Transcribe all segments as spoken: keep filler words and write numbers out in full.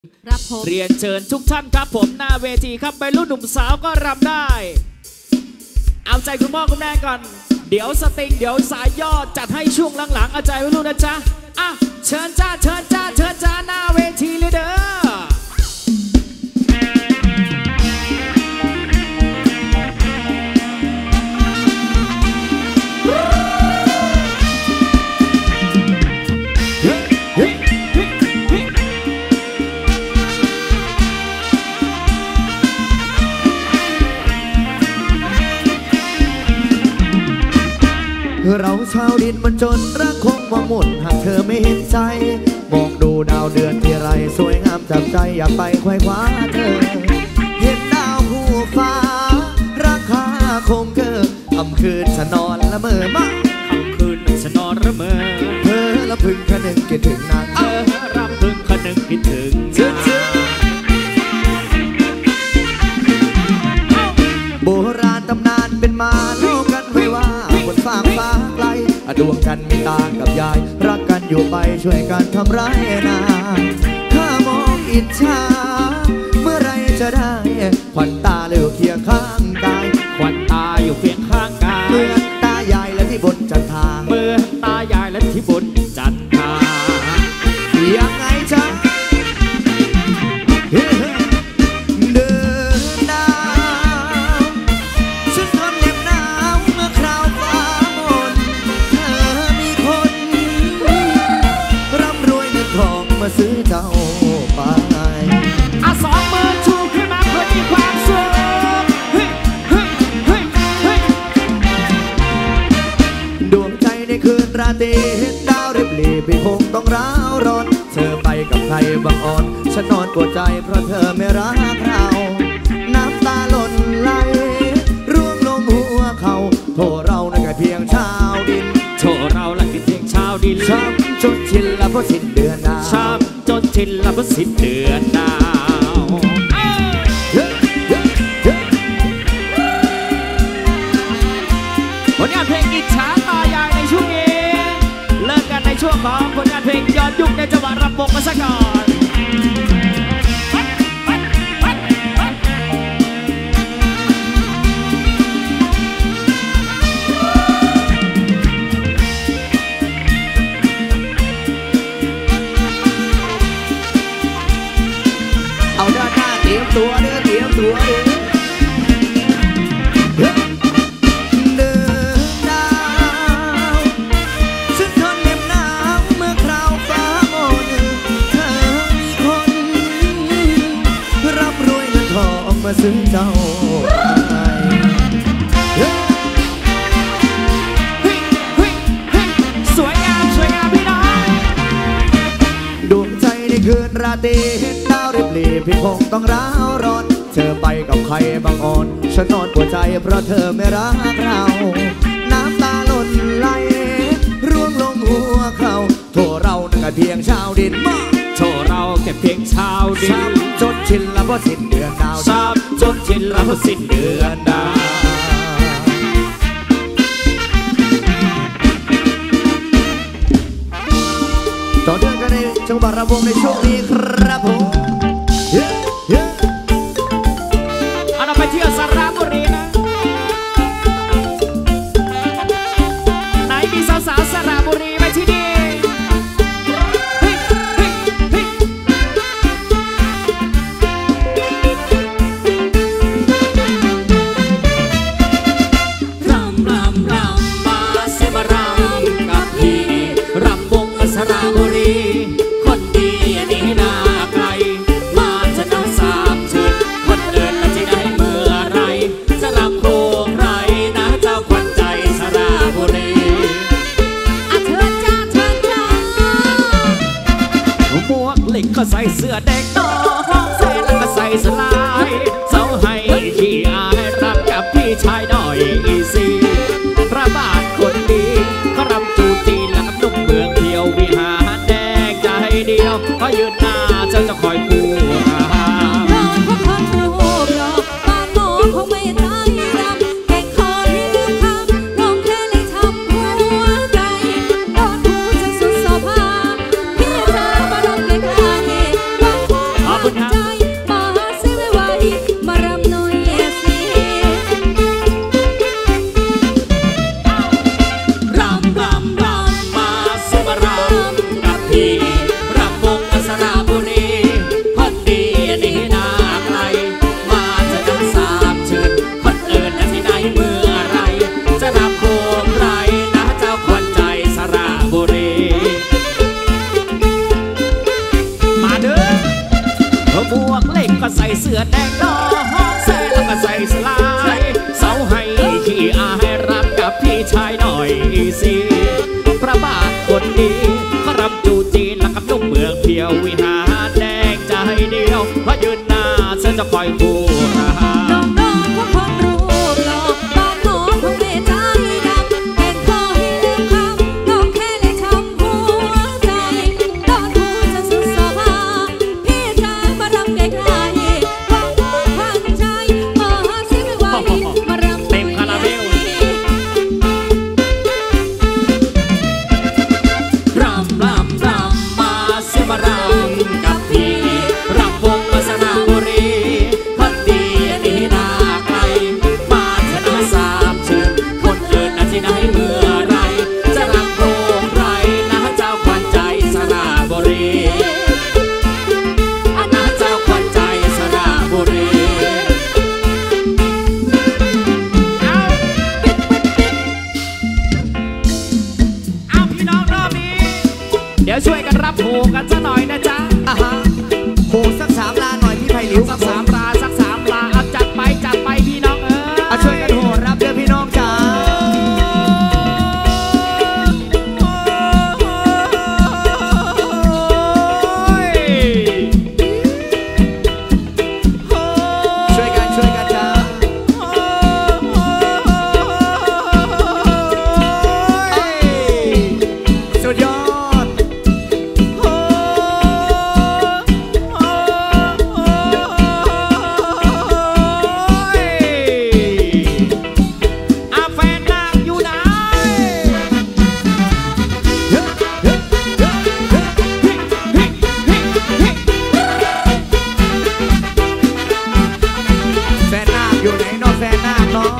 เรียนเชิญทุกท่านครับผมหน้าเวทีครับไปรุ่นหนุ่มสาวก็รำได้เอาใจคุณพ่อคุณแม่ก่อนเดี๋ยวสติงเดี๋ยวสายยอดจัดให้ช่วงหลังๆเอาใจไว้รุ่นนะจ๊ะอ่ะเชิญจ้าเชิญจ้าเชิญจ้าหน้าเวทีเลยเด้อเราชาวดินมันจนรักคงมาหมดหากเธอไม่เห็นใจมองดูดาวเดือนที่ไรสวยงามจับใจอยากไปไขว่คว้าเธอเห็นดาวคู่ฟ้าราคาคงเกินค่ำคืนฉันนอนละเมอมาค่ำคืนฉันนอนละเมอเธอละพึงคะนึงคิดถึงนางเธอรำพึงคะนึงคิดถึงโบราณตำนานเป็นมาเล่ากันไว้ว่าบนฟากฟ้าไกลดวงกันมีตากับยายรักกันอยู่ไปช่วยกันทำร้ายนาถ้ามองอิจฉาเมื่อไรจะได้ขวัญตาเหลือเคียงข้างกายขวัญตาอยู่เพียงข้างกายเมื่อตายายและที่บนจันทาเมื่อตายายและที่บนจันทายังไงจ๊ะเดินดาวฉันทนเหน็บหนาวเมื่อคราวฟ้ามนเธอมีคนร่ำรวยเงินทองมาซื้อเจ้าไปอ่ะสองมือชูขึ้นมาเพื่อมีความสุขเฮ้ยเฮ้ยเฮ้ยเฮ้ยดวงใจในคืนราตรีเห็นดาวริบหรี่พี่คงต้องร้าวร้อนเธอไปกับใครบางอ่อนฉันนอนปวดใจเพราะเธอไม่รักเราน้ำตาหล่นไหลร่วงลงหัวเขาโทรเรานั่นแค่เพียงชาวดินโทรเรานั่นแค่เพียงชาวดินช้ำจนชินละเพราะสิ้นเดือนดาวช้ำจนชินละเพราะสิ้นเดือนดาวผลงานเพลงอิจฉาตายายในช่วงนี้เลิกกันในช่วงของผลงานเพลงย้อนยุคในจังหวะรำวงมาซะก่อนเอาด้านหน้าเตรียมตัวเด้อเตรียมตัวเด้อเดินดาวฉันทนเหน็บหนาวเมื่อคราวฟ้าโมนเธอมีคนรับรวยเงินทองมาซื้อเจ้าไปสวยงามสวยงามพี่น้องดวงใจในคืนราตรีเห็นดาวริบหรี่พี่คงต้องร้าวร้อนเธอไปกับใครบางอ่อนฉันนอนปวดใจเพราะเธอไม่รักเราน้ำตาหล่นไหลร่วงลงหัวเขาโทรเรานั่นแค่เพียงชาวดินมาโทรเราแค่เพียงชาวดินช้ำจนชินละเพราะสิ้นเดือนดาวช้ำจนชินละเพราะสิ้นเดือนดาวต่อเนื่องกันในจังหวัดระวงในช่วงนี้ครับผมเอาเราไปเที่ยวสระบุรีนะไหนมีสาวๆสระบุรีไปที่นี่รำรำรำมาเสมารำกับพี่รำวงสระบุรีคนดีนี่นาใครมาจะนำสามชื่นคนเดินมาที่ไหนเมื่อไรจะรำโคงไรนะเจ้าขวัญใจสระบุรีอ่ะเธอจ้าเธอจ้าหมวกเหล็กก็ใส่เสื้อแดงต่อห้องเสร็จแล้วก็ใส่สลายเสาให้ขี้อายรำกับพี่ชายหน่อยอีซีพระบาทคนดีก็รำจูจีแล้วกับนุ่มเมืองเที่ยววิหารแดงใจเดียวก็ยืนหน้าเจ้าจะคอยคู่รอเพราะคนรูปหล่อปากหมอคงไม่ตายรำเก่งคอที่ลืมคำร้องเพลงเลยทำหัวใจโดนหูจนสุดโสภาพี่เธอมาลงใกล้ๆคุณครับมาเสียไว้มารำหน่อยสิรำรำรำมาสิมารำกับพี่รำวงสระบุรีคนดีนี่นาใครมาจะนำสามเชิญคนอื่นที่ไหนเมื่อไรจะนำโคมไรนะเจ้าขวัญใจสระบุรีมาเด้อหมวกเล็กก็ใส่เสื้อแดงดอกห้องแซ่แล้วก็ใส่สลายเสาให้ขี้อาให้รำกับพี่ชายหน่อยสิพระบาทคนดีก็รำจูจีนแล้วกับนุ่มเมืองเพียววิหารแดงใจเดียวเพราะยืนหน้าฉันจะคอยคู่ราน้องน้องว่าคนรูปหล่อตอนน้องคงไม่ใจดำแก่งคอให้ลืมคำน้องแค่เลยช้ำหัวใจตอนหูจะสุดสบายพี่ชายมารำไกลๆวางวางพันใจมาเสียไว้มารำเต็มคาราเบลรำรำรำมาสิมารำกับพี่รำวงสระบุรีคนดีนี่นาใครมาชนะสามเชิญคนอื่นที่ไหนเมื่อไรจะรำโคงไรนะเจ้าขวัญใจสระบุรีนะเจ้าขวัญใจสระบุรีเอาเอาพี่น้องรอบนี้เดี๋ยวช่วยกันรับโหกันซะหน่อยนะจ๊ะอ่ะฮะโหสักสามลาหน่อยพี่ไผ่หลิวสักสามลาสักสามลาเอาจัดไปจัดไปพี่น้องเอออ่ะช่วยกันโหรับเด้อพี่น้องจ๋าช่วยกันช่วยกันจ้าสุดยอดอาแฟนนางอยู่ไหนแฟนนาคอยู่ไหนเนาะแฟนนาคเนาะ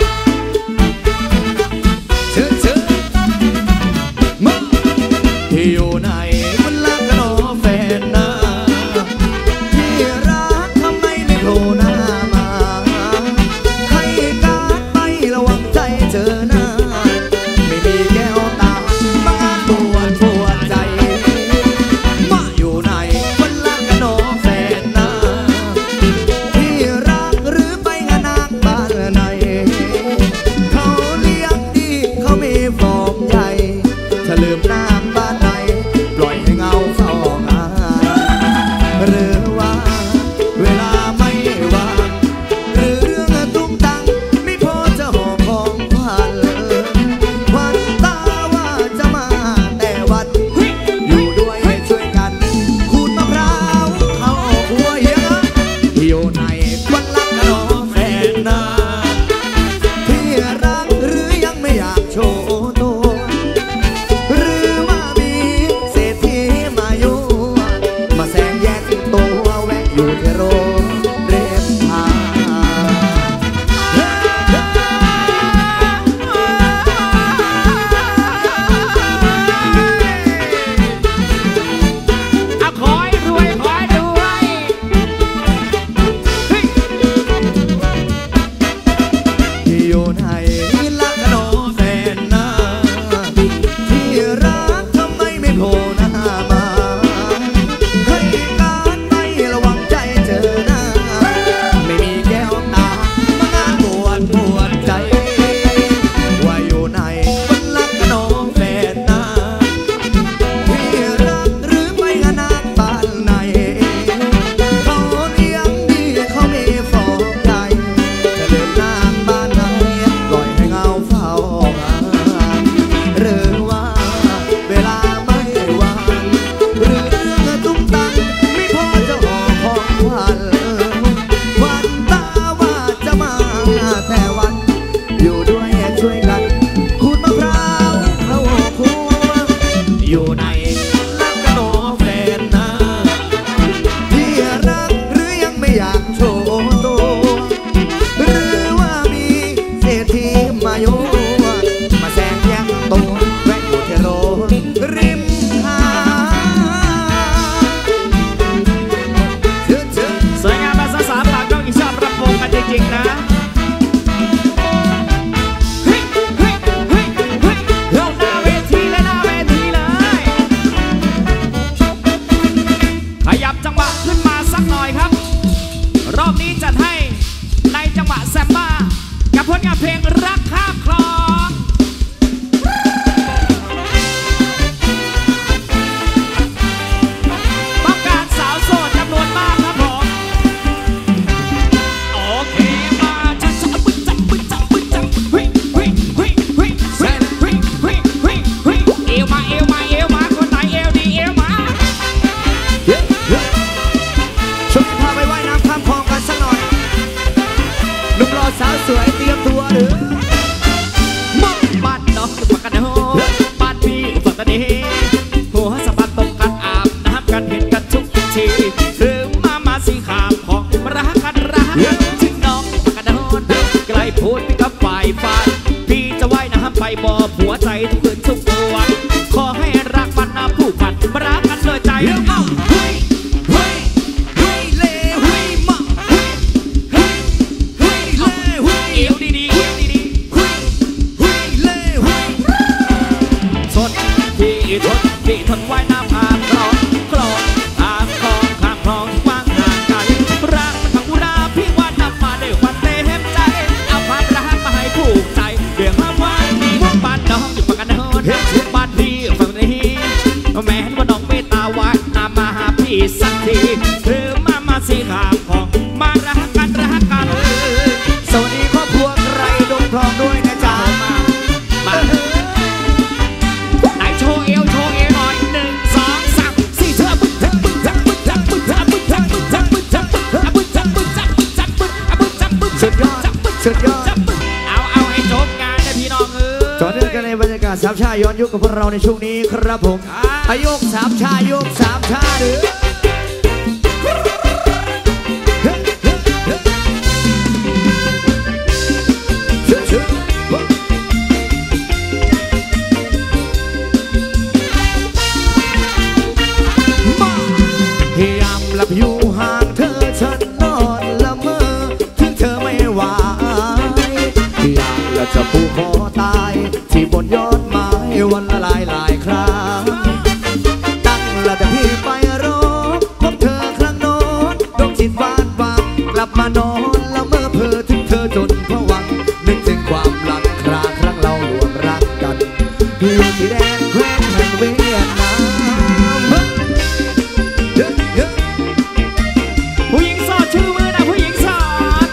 เชิญเชิญมาที่อยู่ไหนมันรักกันเนาะแฟนนาคที่รักทำไมไม่โผล่หน้ามาใครการไประวังใจเจอหน้าไม่มีแก้วตาบ้านปวดปวดใจมาอยู่ไหนมันรักกันเนาะแฟนนาคที่รักหรือไปงานนาคบ้านไหนเขาเลี้ยงดีเขามีฟองใหญ่ถ้าลืมนาคบ้านไหนปล่อยให้เงาเฝ้างานหรือว่าเวลาไม่ว่างหรือเรื่องตุ้งตังไม่พอจะห่อของขวัญวันตาว่าจะมาแต่วันอยู่ด้วยให้ช่วยกันขูดมะพร้าวเข้าหัวเหี้ยอยู่ไหนวันรักกันเนาะแฟนนาที่รักหรือยังไม่อยากโชว์ตัวหรือว่ามีเศรษฐีมาอยู่มาแซงแยกตัวแวะอยู่ที่โรงเรียนทางเอาขอให้รวยขอให้รวยเฮ้ยที่อยู่ไหนรักกันเนาะแฟนนาที่รักทำไมไม่โผล่หน้ามาให้การไม่ระวังใจเจอหน้าไม่มีแก้วตามางานปวดปวดใจว่าอยู่ไหนมันรักกันเนาะแฟนนาที่รักหรือไปงานนาคบ้านไหนเขาเลี้ยงดีเขามีฟองใจจะเดินนาคบ้านไหนปล่อยให้เงาเฝ้างานหรือว่าเวลาไม่ว่างหรือเรื่องตุ้งตังไม่พอจะห่อของขวัญวันตาว่าจะมาแต่วันอยู่ด้วยช่วยกันขูดมะพร้าวเข้าครัวอยู่ไหนรักกันเนาะแฟนนาที่รัโชว์ตัวหรือว่ามีเศรษฐีมาโยมาแซงแย่งตัวแวะอยู่ที่โรริมหาดสวยงามมาสสามปากต้องอีกชอบรับวงกันจริงๆนะรอบนี้จัดให้ในจังหวะแซมบ้ากับผลงานเพลงรักข้ามคลองต้องการสาวโสดจำนวนมากครับผมโอเคมาจับจับปึ๊บจับปึ๊บจับปึ๊บจับฮิฮิฮิฮิฮิฮิฮิฮิฮิเอวมาเอวมาเอวมาคนไหนเอวดีเอวมาช่วยพาไปว่ายน้ำข้ามคลองกันสักหน่อยหนุ่มรอสาวสวยเตรียมตัวหรือมั่งบ้านนอกปากกันโหบ้านพี่อุปกรณ์นี้หัวสะบัดตกกันอาบน้ำกันเห็นกันทุกทีหรือมามาสีขามของรักกันรักกันถึงน้องปากกันโหไกลพูดพี่กับฝ่ายฝ่ายพี่จะว่ายน้ำไปบ่หัวใจทุกคืนทุกวันขอให้รักมันน้ำผูกพันรักกันเลยใจเอ้าพี่ทนว่ายน้ำผ่านคลองคลองผ่านคลองข้ามคลองกว้างห่างไกลรักมันพังอุราพี่ว่านำมาด้วยความเต็มใจเอาความรักมาให้ผูกใจเรื่องละวันนี้บ้านน้องอยู่ปากกันโหดบ้านพี่ฝั่งนี้แม้ว่าน้องเมตตาว่ายน้ำมาหาพี่สักทีหรือมามาสีขามของมารักกันรักกันสวัสดีครอบครัวไกรดงทองด้วยนะจ๊ะมามาไหนโชว์เอวโชว์เอวหน่อยหนึ่งสองสามสี่เธอบึ้งจับบึ้งจับบึ้งจับบึ้งจับบึ้งจับบึ้งจับบึ้งจับบึ้งจับบึ้งจับบึ้งจับบึ้งจับบึ้งจับบึ้งจับบึ้งสุดยอดสุดยอดเอาเอาให้จบงานนะพี่น้องเอ้ยต่อเนื่องกันในบรรยากาศสามชาย้อนยุคกับพวกเราในช่วงนี้ครับผมอายุสามชายุคสามชาหรือหลับอยู่ห่างเธอฉันนอนละเมอถึงเธอไม่ไหวอยากละจะผูกคอตายที่บนยอดไม้วันละหลายหลายครั้งตั้งละแต่พี่ไปรอพบเธอครั้งโน้นดวงจิตวาดหวังกลับมานอนละเมอเพ้อถึงเธอจนผวังนึกถึงความหลังคราครั้งเรารวมรักกันอยู่ที่แดนแคว้นแห่งเวียดนามผู้หญิงโสดชื่อมือนะผู้หญิงโสด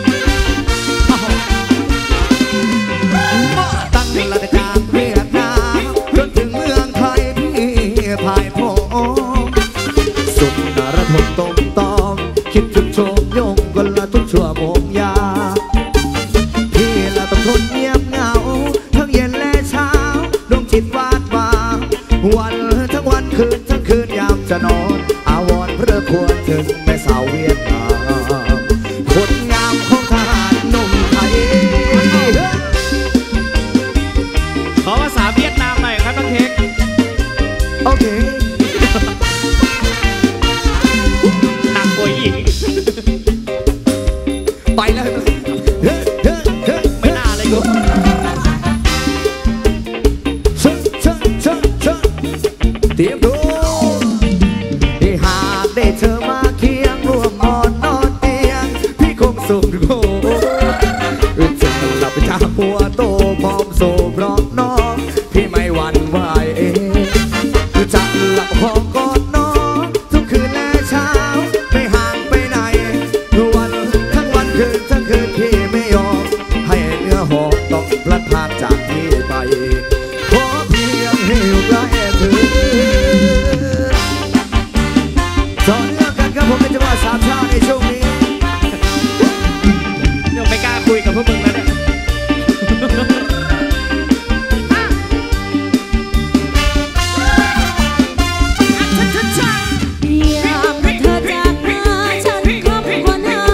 ตั้งละแต่จากเวียดนามจนถึงเมืองไทยพี่พ่ายพงสุดนรทนตมตอมคิดถึงโชมยงกันละทุกชั่วโมงยาพี่ละต้องทนเงียบเหงาทั้งเย็นและเช้าดวงจิตวาดวาวันทั้งวันคืนทั้งคืนยามจะนอนอาวรณ์เพื่อควรถึงแม่สาวเวียดนามคนงามของทหารหนุ่มไทยขอภาษาเวียดนามหน่อยครับน้องเค้กโอเคหนักกว่าอีกไปแล้วไม่น่าเลยกูเตรียมดูที่หากได้เธอมาเคียงร่วมนอนนอนเตียงพี่คงสุขโง่จะหลับจากหัวโตพร้อมโซ่พร้อมน้องพี่ไม่หวั่นไหวจะหลับพร้อมกอดน้องทุกคืนและเช้าไม่ห่างไปไหนวันทั้งวันคืนทั้งคืนพี่ไม่ยอมให้เนื้อหอมต้องพลัดพรากจากพี่ไปขอเพียงให้อยู่ใกล้เธอต่อเนื่องกันครับผมเป็นจังหวะสามชาในช่วงนี้ยังไม่กล้าคุยกับพวกมึงแล้วเนี่ยยามเธอจากมาฉันคบคนหา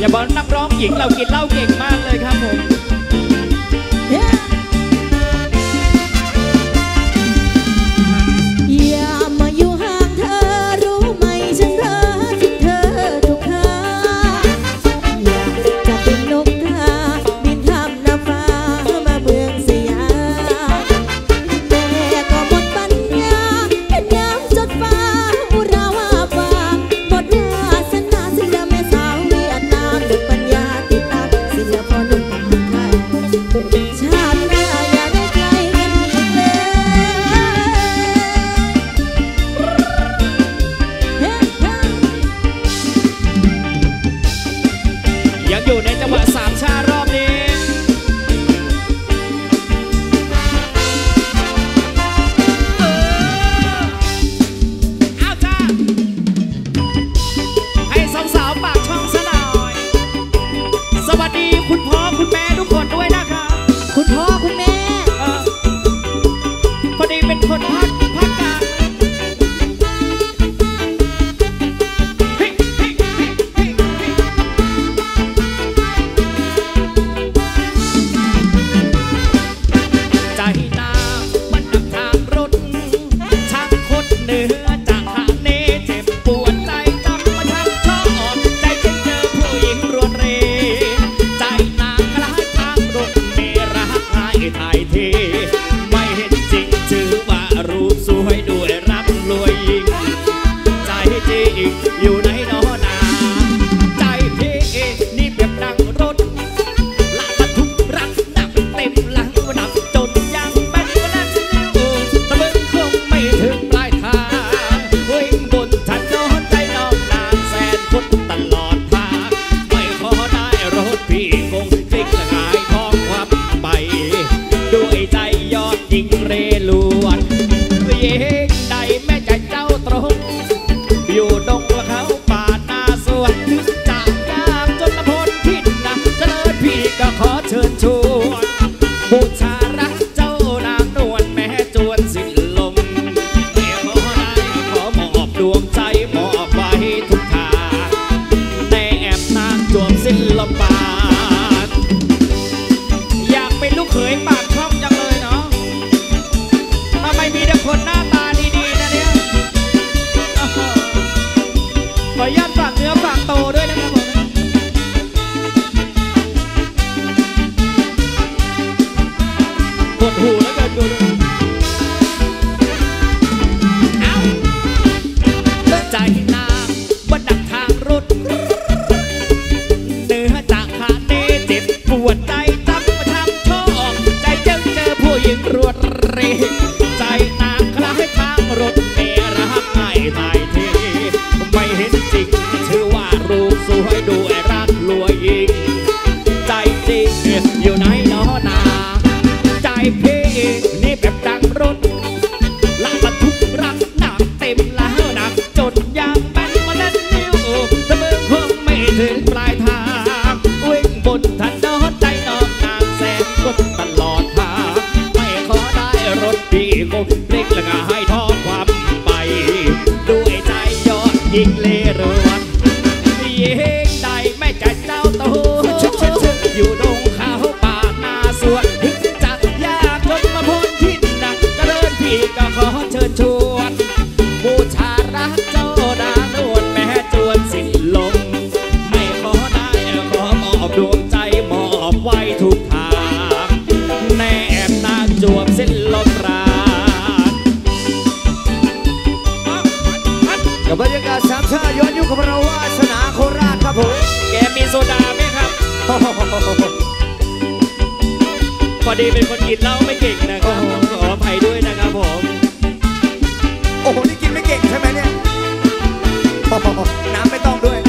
ฉพาะนักร้องหญิงเรากินเหล้าเก่งมากเลยครับผมอย่ามาอยู่ห่างเธอรู้ไหมฉันรักที่เธอทุกคราอยากจะเป็นนกกาบินข้ามน้ำฟ้ามาเมืองสยามแต่ก็หมดปัญญาเป็นน้ำจดฟ้าอุราวาฟางหมดวาสนาศิลป์แม่สาวเวียดนามดึกปัญญาติดตามศิลปะนุ่มไทยชาติหน้าอย่าได้ไกลกันอีกเลยยังอยู่ในจังหวะสามชารอบนี้เออเอาจ้าให้สองสาวปากช่องซะหน่อยสวัสดีคุณพ่อคุณแม่ทุกคนด้วยนะครับคุณพ่อคุณแม่เออพอดีเป็นคนภาคภาคกลางเฮ้ยเฮ้ยเฮ้ยเฮ้ยเฮ้ยใจนางมันดังทางรถช่างคดเหนือจากหาเนเจ็บปวดใจจำมาชักชอบใจเจ็บเจอผู้หญิงรวนเรใจนางกลายทางรถเมรักหายถ่ายเทไม่เห็นจริงชื่อว่ารูปสวยด้วยรักรวยยิ่งใจจริงอยู่ในนอนาใจพี่นี่เปรียบดังรถลากบรรทุกรักหนักเต็มหลังหนักจนยังเป็นวันนั้นอยู่ตะบึงคงไม่ถึงปลายทางวิ่งบนถนนใจน้องนางแสนคดตลอดทางไม่ขอได้รถพี่คงพลิกหายท้องควับไปด้วยใจยอดยิงเรลวนเย่ใดแม่ใจเจ้าตรงอยู่ดงละเขาป่านาสวนจากยากจนละพ้นพิษนะเจริญพี่ก็ขอเชิญชวนบูชารักเจ้านางนวลแม่จวนสิ้นลมเมื่อขอได้ขอมอบดวงใจมอบไว้ทุกทางในแอบนางจวบสิ้นลมปานอยากเป็นลูกเขยปากช่องจังเลยเนาะทำไมมีแต่คนหน้าตาดีๆนะเนี่ยโอ้โหขออนุญาตฝากเนื้อฝากตัวด้วยนะครับผมปวดหูแล้วเกินดูดูเอ้าใจนางบันดักทางรถเนื้อจากขาเนเจ็บปวดใจจำมาทำชอบใจเจ้าเจอผู้หญิงรวดเรใจนางคล้ายทางรถเมรักง่ายถ่ายเทไม่เห็นจริงชื่อว่ารูปสวยด้วยรักรวยยิ่งใจจริงอยู่ในนอนาใจพี่นี่แบบดังรถลากบรรทุกรักหนักเต็มแล้วหนักจนยางแบนมาเล่นนิ้วตะเบิงคงไม่ถึงปลายทางวิ่งบนถนนใจนอนนางแสนกดตลอดทางไม่ขอได้รถพี่คงพลิกละงาให้ท้องความไปด้วยใจยอดยิงเลรวนเย่ใดแม่ใจเจ้าโตอยู่ดงเขาป่านาสวนจะยากจนมาพ้นพิษนะเจริญพี่ก็ขอเชิญชวนบูชารักเจ้านางนวลแม่จวนสิ้นลมไม่ขอได้ขอมอบดวงใจมอบไว้ทุกทางแนบนางจวบสิ้นลมปราณกับบรรยากาศสามชาย้อนยุคกับเราวาสนาโคราชครับผมแกมีโซดาไหมครับพอดีเป็นคนกินเหล้าไม่เก่งนะครับขออภัยด้วยนะครับผมโอ้โหนี่กินไม่เก่งใช่ไหมเนี่ยโอ้โหน้ำไม่ต้องด้วย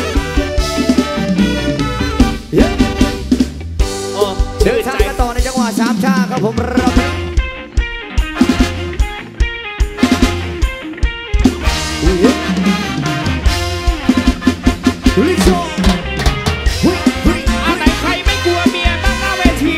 เย้เดินทางกันต่อในจังหวะสามชาครับผมเราลิโซเอาไหนใครไม่กลัวเมียบ้างหน้าเวที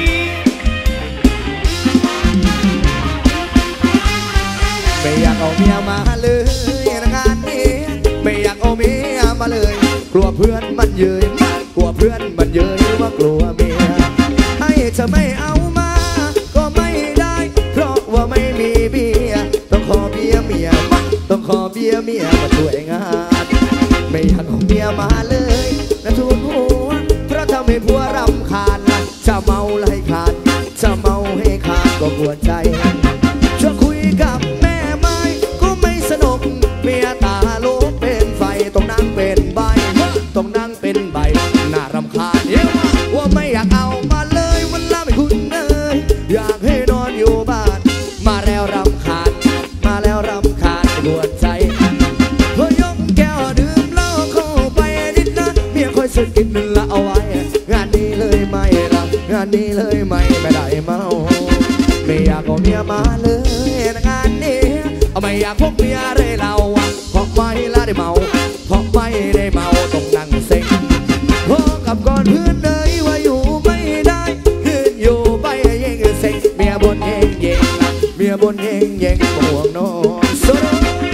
ไม่อยากเอาเมียมาเลยงานนี้ไม่อยากเอาเมียมาเลยกลัวเพื่อนมันเย้ยมากกลัวพื่อนมันเย้ยว่ากลัวเมียให้จะไม่เอามาก็ไม่ได้เพราะว่าไม่มีเบียร์ต้องขอเบียร์เมียต้องขอเบียร์เมียมาช่วยงานไม่อยากเอาเมียมาเลยนะทุกหัวเพราะทำให้ผัวรำคาญนะจะเมาให้ขาดจะเมาให้ขาดก็ปวดใจชวนคุยกับแม่ไม้ก็ไม่สนุกเมียตาลุกเป็นไฟต้องนั่งเป็นใบต้องนั่งเป็นใบน่ารำคาญเยอะว่าไม่อยากเอามาเลยวันละไม่คุ้นเลยอยากให้นอนอยู่บ้านมาแล้วรำคาญมาแล้วรำคาญปวดใจพอยกแก้วดื่มเหล้าเข้าไปนิดนะเมียคอยสะกิดละเอาไว้งานนี้เลยไม่ละงานนี้เลยไม่ไม่ได้เมาไม่อยากเอาเมียมาเลยงานนี้เอาไม่อยากพบเมียเลยเราเพราะไม่ละได้เมาเพราะไม่ได้เมาต้องนั่งเซ็งพอกับก่อนเพื่อนเลยว่าอยู่ไม่ได้คืนอยู่ไปเย่งเซ็งเมียบนเย่งเย่งเมียบนเย่งเย่งห่วงนอนสุด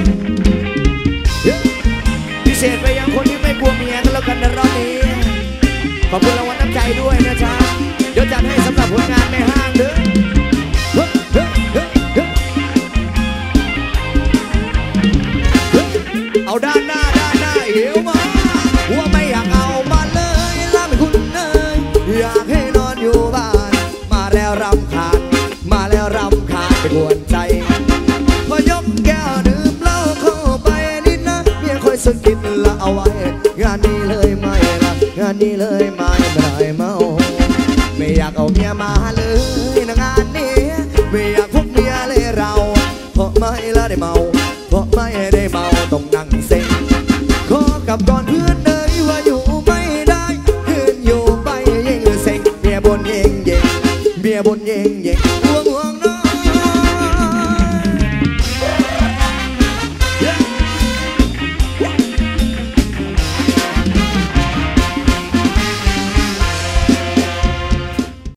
พิเศษไปยังคนที่ไม่กลัวเมียก็แล้วกันในรอบนี้ขอบคุณรางวัลน้ำใจด้วยนะจ๊ะเดี๋ยวจัดให้สำหรับผลงานในห้างเด้อเอาด้านหน้าด้านหน้าเหี่ยวมาว่าไม่อยากเอามาเลยละไม่คุ้นเลยอยากให้นอนอยู่บ้านมาแล้วรำคาญมาแล้วรำคาญไปกวนใจพอยกแก้วดื่มเหล้าเข้าไปนิดนะเมียคอยสะกิดละเอาไว้งานนี้เลยไม่ละงานนี้เลยไม่ไม่ได้เมาไม่อยากเอาเมียมาเลย